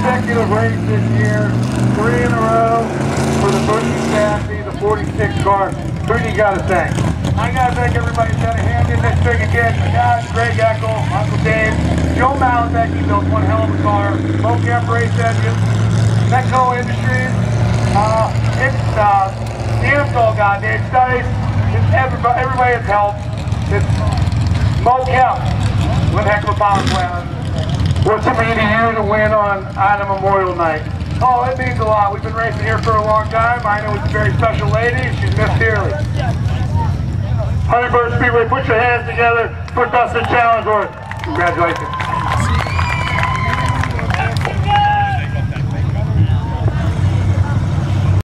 consecutive race this year, 3 in a row for the Bernie Sassy, the 46 car. Who do you got to thank? I got to thank everybody who's had a hand in this thing again. My dad, Greg Eckel, Uncle Dave, Joe Malavec, he built one hell of a car, Mocap Race Engine, Metco Industries, it's Neanderthal God, Dave Studies, it's everybody has helped. It's Mocap, one heck of a power plant. What's it mean to you to win on Ida Memorial Night? Oh, it means a lot. We've been racing here for a long time. I know it's a very special lady. She's missed dearly. Huntingburg Speedway, put your hands together for Dustin Challenge. Congratulations.